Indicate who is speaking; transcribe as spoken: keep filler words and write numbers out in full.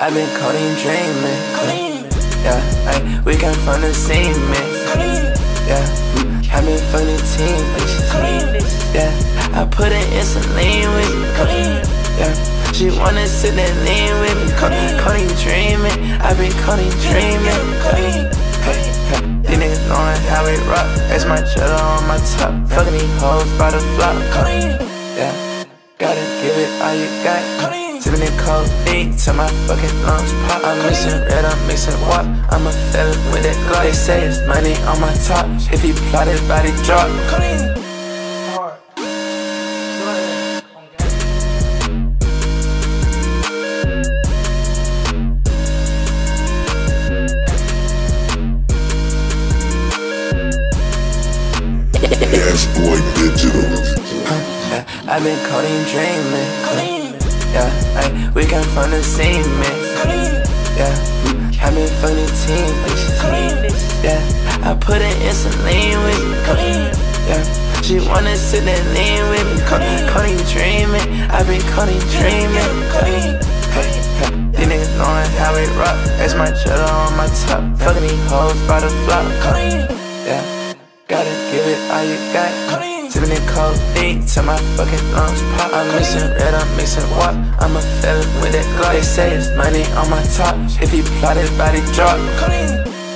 Speaker 1: I've been Codeine dreaming. Yeah, ay, we came from the scene, man. Yeah, I've been fucking the team, bitches. Yeah, I put in insulin with me. Yeah, she wanna sit and lean with me. Codeine dreaming, I've been Codeine dreaming. Hey, hey, these niggas knowin' how we rock. It's my cheddar on my top. Fucking these hoes by the flock. Yeah, gotta give it all you got. Sippin' in codeine till my fucking lungs pop. I'm mixing red, I'm mixing wop. I'm a felon with that Glock. They say it's money on my top. If he plotted, body drop.
Speaker 2: Boy digital.
Speaker 1: Yeah, I've been Codeine dreaming. Yeah, ay, we came from the scene, man. Yeah, I've been fucking the team, bitches. Yeah, I put in insulin with me. Yeah, she wanna sit and lean with me. Codeine dreaming, I've been Codeine dreaming. Hey, hey, these niggas knowin' how we rock. It's my cheddar on my top. Fucking these hoes by the flock. Yeah, gotta give it all you got. Sippin' in codeine till my fucking lungs pop. I'm mixing red, I'm mixing wop. I'm a felon with that Glock. They say it's money on my top. If he plotted, body drop.